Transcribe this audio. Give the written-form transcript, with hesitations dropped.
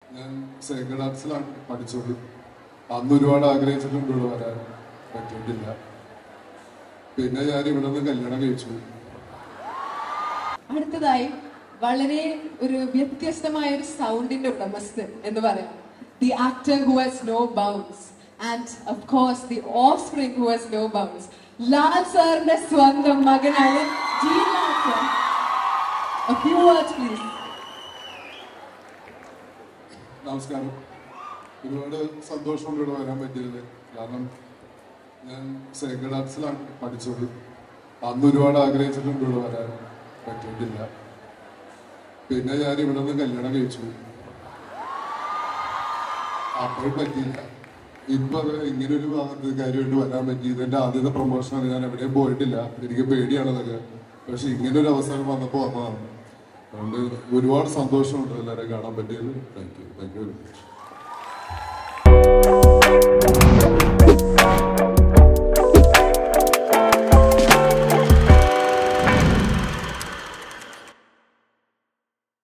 ഞാൻ സേക്രഡ് ആർട്സിലാണ് പഠിച്ചത്. അന്ന് ഒരുപാട് ആഗ്രഹിച്ചിട്ടുണ്ട് ഇവിടെ വരാൻ, പറ്റിയിട്ടില്ല. പിന്നെ ഞാൻ ഇവിടെ നിന്ന് കല്യാണം കഴിച്ചു. അടുത്തതായി വളരെ ഒരു വ്യത്യസ്തമായ ഒരു സൗണ്ടിന്റെ ഉടമസ്ഥൻ എന്ന് പറയാം. The actor who has no bounds and of course the offspring who has no bounds. Lal സാറിന്റെ സ്വന്തം മകനായ Jeelal sir. A few words please. നമസ്കാരം. ഒരുപാട് സന്തോഷമുണ്ട് ഇവിടെ വരാൻ പറ്റിയത്. കാരണം ഞാൻ സേക്രഡ് ആർട്സിലാണ് പഠിച്ചത്. അന്ന് ഒരുപാട് ആഗ്രഹിച്ചിട്ടുണ്ട് ഇവിടെ വരാൻ, പറ്റിയിട്ടില്ല. പിന്നെ ഞാൻ ഇവിടെ നിന്ന് കല്യാണം കഴിച്ചു. അപ്പോഴും പറ്റിയില്ല. ഇപ്പൊ അത് ഇങ്ങനൊരു ഭാഗത്ത് കാര്യമായിട്ട് വരാൻ പറ്റി. ഇതെന്റെ ആദ്യത്തെ പ്രൊമോഷനാണ്. ഞാൻ എവിടെയും പോയിട്ടില്ല. എനിക്ക് പേടിയാണ് അതൊക്കെ. പക്ഷെ ഇങ്ങനൊരു അവസരം വന്നപ്പോൾ വന്നതാണ്. അതുകൊണ്ട് ഒരുപാട് സന്തോഷമുണ്ട് എല്ലാവരെയും കാണാൻ പറ്റിയത്. Thank you very much.